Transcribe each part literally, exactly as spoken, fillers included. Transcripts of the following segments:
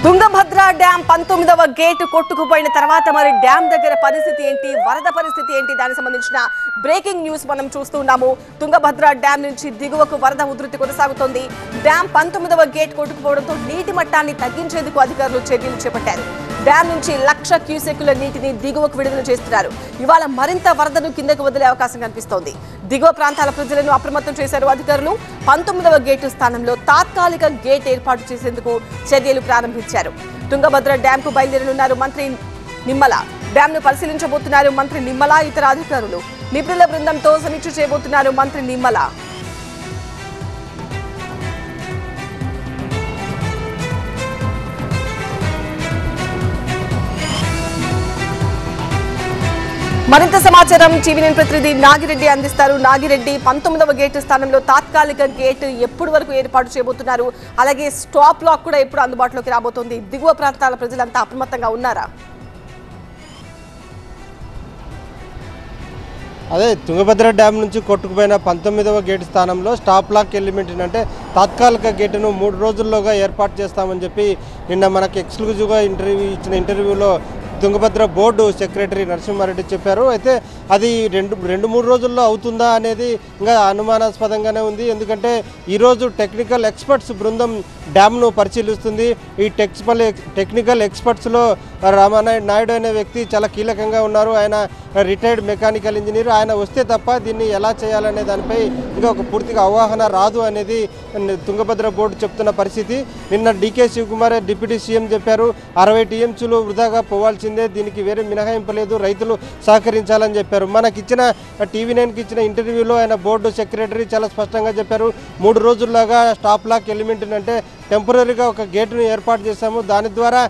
Tungabhadra dam పంతొమ్మిదవ గేటు కొట్టుకుపోయిన తర్వాత మరి డ్యాం దగ్గర పరిస్థితి ఏంటి, వరద పరిస్థితి ఏంటి, దానికి సంబంధించిన బ్రేకింగ్ న్యూస్ మనం చూస్తున్నాము. తుంగభద్ర డ్యాం నుంచి దిగువకు వరద ఉధృతి కొనసాగుతోంది. డ్యాం పంతొమ్మిదవ గేట్ కొట్టుకుపోవడంతో నీటి మట్టాన్ని తగ్గించేందుకు అధికారులు చర్యలు చేపట్టారు. డ్యాం నుంచి లక్ష క్యూసెక్కుల నీటిని దిగువకు విడుదల చేస్తున్నారు. ఇవాళ మరింత వరదను కిందకు వదిలే అవకాశం కనిపిస్తోంది. దిగువ ప్రాంతాల ప్రజలను అప్రమత్తం చేశారు అధికారులు. పంతొమ్మిదవ గేటు స్థానంలో తాత్కాలిక గేట్ ఏర్పాటు చేసేందుకు చర్యలు ప్రారంభించారు. తుంగభద్ర డ్యాంకు బయలుదేరనున్నారు మంత్రి నిమ్మల. డ్యాంను పరిశీలించబోతున్నారు మంత్రి నిమ్మల. ఇతర అధికారులు నిపుణుల బృందంతో సమీక్ష చేయబోతున్నారు మంత్రి నిమ్మల. మరింత సమాచారం టీవీ నైన్ ప్రతినిధి నాగిరెడ్డి అందిస్తారు. నాగిరెడ్డి, పంతొమ్మిదవ గేటు స్థానంలో తాత్కాలిక గేటు ఎప్పటి వరకు ఏర్పాటు చేయబోతున్నారు? అలాగే స్టాప్ లాక్ కూడా ఎప్పుడు అందుబాటులోకి రాబోతోంది? దిగువ ప్రాంతాల ప్రజలంతా అప్రమత్తంగా ఉన్నారా? అదే తుంగభద్ర డ్యామ్ నుంచి కొట్టుకుపోయిన పంతొమ్మిదవ గేటు స్థానంలో స్టాప్ లాక్ ఎలిమెంట్ అంటే తాత్కాలిక గేటును మూడు రోజుల్లోగా ఏర్పాటు చేస్తామని చెప్పి నిన్న మనకి ఎక్స్క్లూజివ్గా ఇంటర్వ్యూ ఇచ్చిన ఇంటర్వ్యూలో తుంగభద్ర బోర్డు సెక్రటరీ నరసింహారెడ్డి చెప్పారు. అయితే అది రెండు రెండు మూడు రోజుల్లో అవుతుందా అనేది ఇంకా అనుమానాస్పదంగానే ఉంది. ఎందుకంటే ఈరోజు టెక్నికల్ ఎక్స్పర్ట్స్ బృందం డ్యామ్ను పరిశీలిస్తుంది. ఈ టెక్స్పల్ టెక్నికల్ ఎక్స్పర్ట్స్లో రామానాయుడు నాయుడు అనే వ్యక్తి చాలా కీలకంగా ఉన్నారు. ఆయన రిటైర్డ్ మెకానికల్ ఇంజనీర్. ఆయన వస్తే తప్ప దీన్ని ఎలా చేయాలనే దానిపై ఇంకా ఒక పూర్తిగా అవగాహన రాదు అనేది తుంగభద్ర బోర్డు చెప్తున్న పరిస్థితి. నిన్న డీకే శివకుమార్ డిప్యూటీ సీఎం చెప్పారు, అరవై టీఎంసీలు వృధాగా పోవాల్సిందే, దీనికి వేరే మినహాయింపు లేదు, రైతులు సహకరించాలని చెప్పారు. మనకిచ్చిన టీవీ నైన్కి ఇచ్చిన ఇంటర్వ్యూలో ఆయన బోర్డు సెక్రటరీ చాలా స్పష్టంగా చెప్పారు, మూడు రోజుల్లోగా స్టాప్ లాక్ ఎలిమెంట్ అంటే టెంపరీగా ఒక గేటును ఏర్పాటు చేశాము, దాని ద్వారా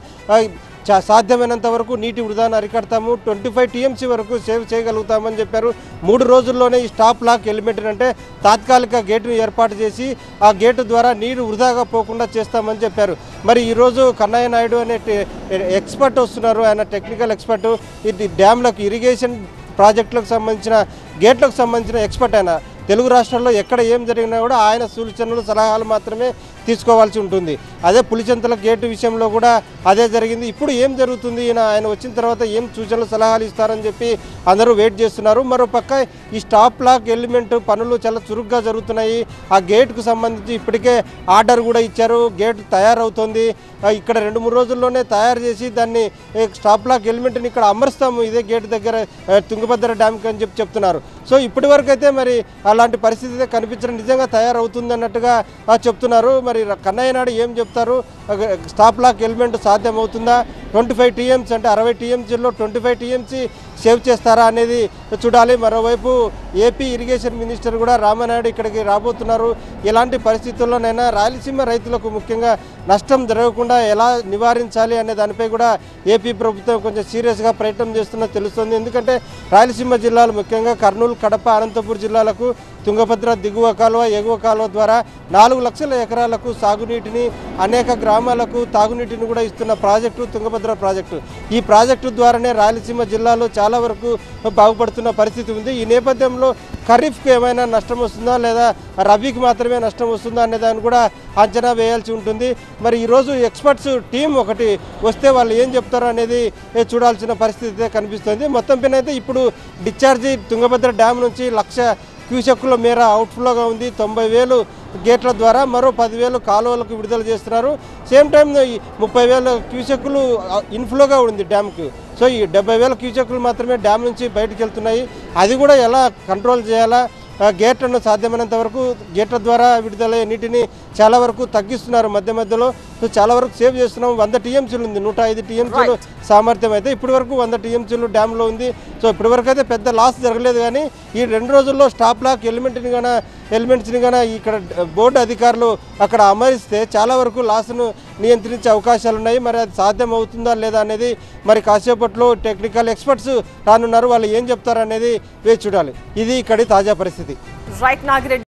సాధ్యమైనంత వరకు నీటి వృధాను అరికడతాము, ట్వంటీ ఫైవ్ టీఎంసీ వరకు సేవ్ చేయగలుగుతామని చెప్పారు. మూడు రోజుల్లోనే ఈ స్టాప్ లాక్ ఎలిమెంట్ అంటే తాత్కాలిక గేటును ఏర్పాటు చేసి ఆ గేటు ద్వారా నీరు వృధాగా పోకుండా చేస్తామని చెప్పారు. మరి ఈరోజు కన్నయ్య నాయుడు అనే ఎక్స్పర్ట్ వస్తున్నారు. ఆయన టెక్నికల్ ఎక్స్పర్ట్, ఇది డ్యామ్లకు ఇరిగేషన్ ప్రాజెక్టులకు సంబంధించిన గేట్లకు సంబంధించిన ఎక్స్పర్ట్. ఆయన తెలుగు రాష్ట్రాల్లో ఎక్కడ ఏం జరిగినా కూడా ఆయన సూచనలు సలహాలు మాత్రమే తీసుకోవాల్సి ఉంటుంది. అదే పులిచెంతల గేటు విషయంలో కూడా అదే జరిగింది. ఇప్పుడు ఏం జరుగుతుంది, ఈయన ఆయన వచ్చిన తర్వాత ఏం సూచనలు సలహాలు ఇస్తారని చెప్పి అందరూ వెయిట్ చేస్తున్నారు. మరోపక్క ఈ స్టాప్ లాక్ ఎలిమెంట్ పనులు చాలా చురుగ్గా జరుగుతున్నాయి. ఆ గేటుకు సంబంధించి ఇప్పటికే ఆర్డర్ కూడా ఇచ్చారు, గేట్ తయారవుతుంది. ఇక్కడ రెండు మూడు రోజుల్లోనే తయారు చేసి దాన్ని స్టాప్ లాక్ ఎలిమెంట్ని ఇక్కడ అమరుస్తాము ఇదే గేటు దగ్గర తుంగభద్ర డ్యామ్కి అని చెప్పి చెప్తున్నారు. సో ఇప్పటి వరకు అయితే మరి అలాంటి పరిస్థితి అయితే కనిపించడం నిజంగా తయారవుతుంది అన్నట్టుగా చెప్తున్నారు. మరి కన్నయ్య నాయుడు ఏం చెప్తారు, స్టాప్ లాక్ ఎలిమెంట్ సాధ్యమవుతుందా, ట్వంటీ ఫైవ్ టీఎంసీ అంటే అరవై టీఎంసీలో ట్వంటీ ఫైవ్ టీఎంసీ సేవ్ చేస్తారా అనేది చూడాలి. మరోవైపు ఏపీ ఇరిగేషన్ మినిస్టర్ కూడా రామానాయుడు ఇక్కడికి రాబోతున్నారు. ఇలాంటి పరిస్థితుల్లోనైనా రాయలసీమ రైతులకు ముఖ్యంగా నష్టం జరగకుండా ఎలా నివారించాలి అనే దానిపై కూడా ఏపీ ప్రభుత్వం కొంచెం సీరియస్గా ప్రయత్నం చేస్తున్నది తెలుస్తుంది. ఎందుకంటే రాయలసీమ జిల్లాలు ముఖ్యంగా కర్నూలు, కడప, అనంతపురం జిల్లాలకు తుంగభద్ర దిగువ కాలువ, ఎగువ కాలువ ద్వారా నాలుగు లక్షల ఎకరాలకు సాగునీటిని, అనేక గ్రామాలకు తాగునీటిని కూడా ఇస్తున్న ప్రాజెక్టు తుంగభద్ర ప్రాజెక్టు. ఈ ప్రాజెక్టు ద్వారానే రాయలసీమ జిల్లాలో చాలా వరకు బాగుపడుతున్న పరిస్థితి ఉంది. ఈ నేపథ్యంలో ఖరీఫ్కి ఏమైనా నష్టం వస్తుందా లేదా రబీకి మాత్రమే నష్టం వస్తుందా అనే దాన్ని కూడా అంచనా వేయాల్సి ఉంటుంది. మరి ఈరోజు ఎక్స్పర్ట్స్ టీం ఒకటి వస్తే వాళ్ళు ఏం చెప్తారో అనేది చూడాల్సిన పరిస్థితి కనిపిస్తుంది. మొత్తం పైన అయితే ఇప్పుడు డిశ్చార్జి తుంగభద్ర డ్యామ్ నుంచి లక్ష క్యూసెక్కుల మేర అవుట్ఫ్లోగా ఉంది. తొంభై వేలు గేట్ల ద్వారా మరో పదివేలు కాలువలకు విడుదల చేస్తున్నారు. సేమ్ టైం ముప్పై వేల క్యూసెక్కులు ఇన్ఫ్లోగా ఉంది డ్యామ్కి. సో ఈ డెబ్బై వేల క్యూసెక్కులు మాత్రమే డ్యామ్ నుంచి బయటకు వెళ్తున్నాయి. అది కూడా ఎలా కంట్రోల్ చేయాలా, గేట్లను సాధ్యమైనంత వరకు గేట్ల ద్వారా విడుదలయ్యే నీటిని చాలా వరకు తగ్గిస్తున్నారు మధ్య మధ్యలో. సో చాలా వరకు సేవ్ చేస్తున్నాం. వంద టీఎంసీలు ఉంది, నూట ఐదు టీఎంసీలు సామర్థ్యం అయితే ఇప్పటి వరకు వంద టీఎంసీలు డ్యామ్లో ఉంది. సో ఇప్పటి వరకు అయితే పెద్ద లాస్ జరగలేదు. కానీ ఈ రెండు రోజుల్లో స్టాప్ లాక్ ఎలిమెంట్ని కానీ ఎలిమెంట్స్ని కానీ ఇక్కడ బోర్డు అధికారులు అక్కడ అమరిస్తే చాలా వరకు లాస్ను నియంత్రించే అవకాశాలు ఉన్నాయి. మరి అది సాధ్యం అవుతుందా లేదా అనేది మరి కాసేపట్లో టెక్నికల్ ఎక్స్పర్ట్స్ రానున్నారు. వాళ్ళు ఏం చెప్తారనేది వేచి చూడాలి. ఇది ఇక్కడి తాజా పరిస్థితి. రైట్ నాగిరెడ్డి.